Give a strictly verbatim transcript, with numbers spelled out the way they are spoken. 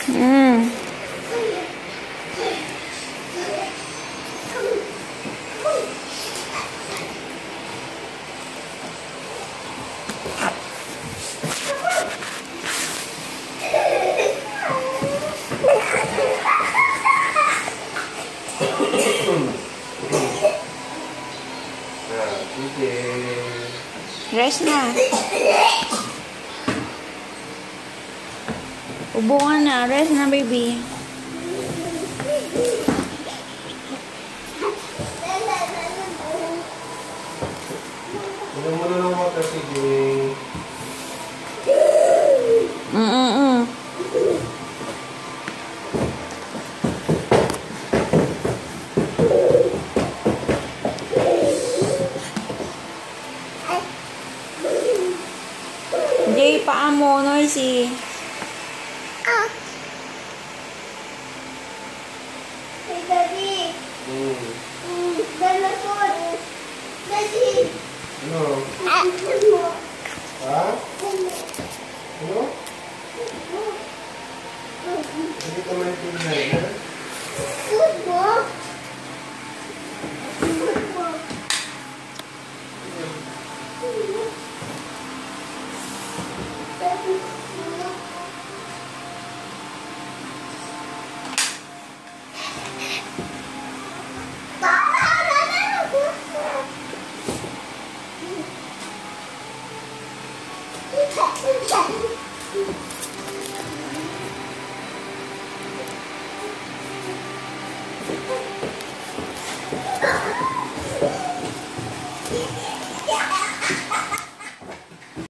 Mm. Rest na. Ubo ka na. Rest na, baby. Ano mo na lang water, sige. Mm-mm-mm. Jay, paa mo, noisy. Ah. Hey, Daddy. Hmm. Hmm, dinosaur. Daddy. Ano? Ah. Ha? Ano? Hindi ka man tingnan, ha? Food mo? Food mo? Thank you.